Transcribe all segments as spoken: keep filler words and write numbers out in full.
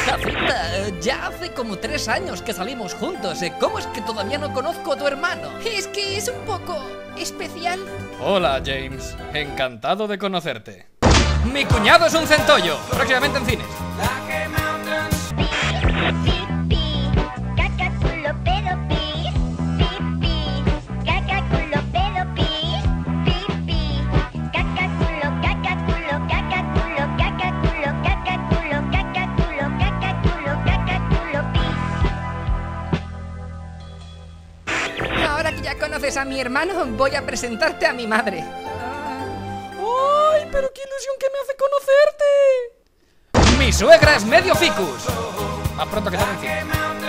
Jacinta, ya hace como tres años que salimos juntos. ¿Cómo es que todavía no conozco a tu hermano? Es que es un poco especial. Hola, James. Encantado de conocerte. Mi cuñado es un centollo. Próximamente en cines. Ahora que ya conoces a mi hermano, voy a presentarte a mi madre. ¡Ay, pero qué ilusión que me hace conocerte! Mi suegra es medio ficus. Más pronto que sale en cine.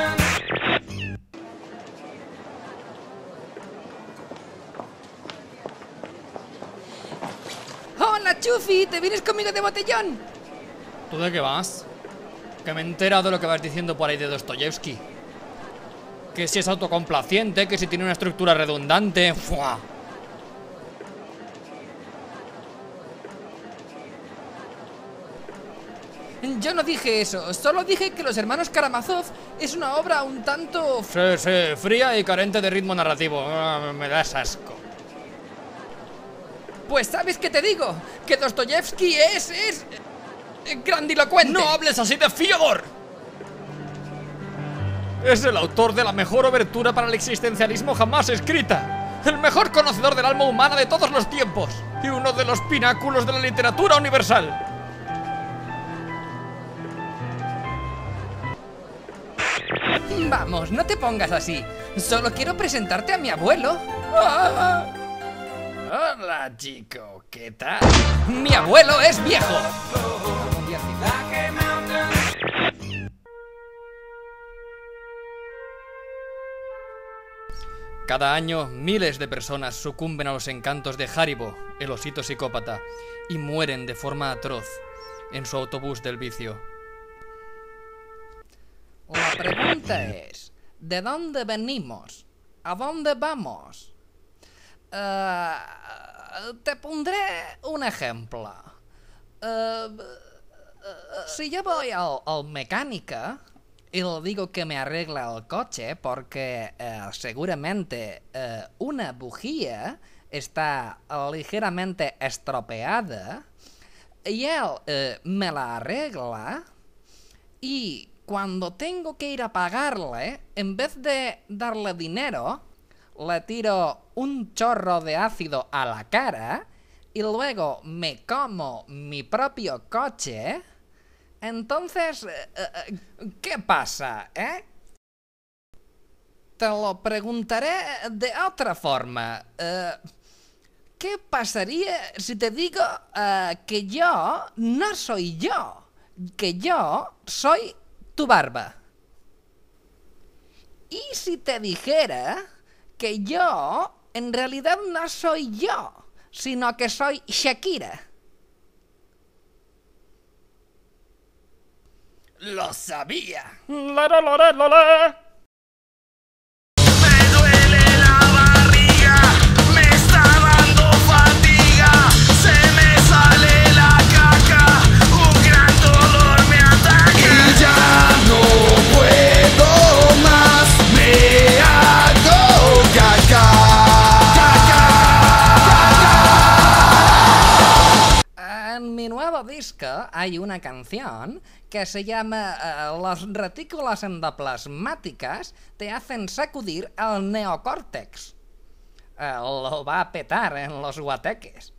Hola, Chufi, ¿te vienes conmigo de botellón? ¿Tú de qué vas? Que me he enterado de lo que vas diciendo por ahí de Dostoyevsky. Que si es autocomplaciente, que si tiene una estructura redundante. ¡Fua! Yo no dije eso, solo dije que Los Hermanos Karamazov es una obra un tanto... Sí, sí, fría y carente de ritmo narrativo. Ah, me das asco. Pues ¿sabes qué te digo? Que Dostoyevsky es... es... grandilocuente. ¡No hables así de Fyodor! Es el autor de la mejor obertura para el existencialismo jamás escrita. El mejor conocedor del alma humana de todos los tiempos. Y uno de los pináculos de la literatura universal. Vamos, no te pongas así. Solo quiero presentarte a mi abuelo. Ah. Hola, chico, ¿qué tal? Mi abuelo es viejo. Cada año, miles de personas sucumben a los encantos de Haribo, el osito psicópata, y mueren de forma atroz en su autobús del vicio. La pregunta es, ¿de dónde venimos? ¿A dónde vamos? Uh, te pondré un ejemplo. Uh, uh, si yo voy al, al mecánico y le digo que me arregla el coche porque uh, seguramente uh, una bujía está ligeramente estropeada y él uh, me la arregla y... cuando tengo que ir a pagarle, en vez de darle dinero, le tiro un chorro de ácido a la cara y luego me como mi propio coche. Entonces, ¿qué pasa, eh? Te lo preguntaré de otra forma. ¿Qué pasaría si te digo que yo no soy yo? Que yo soy tu barba. ¿Y si te dijera que yo en realidad no soy yo, sino que soy Shakira? ¡Lo sabía! La, la, la, la, la. Hay una canción que se llama uh, Las retículas endoplasmáticas te hacen sacudir el neocórtex. Uh, lo va a petar en los guateques.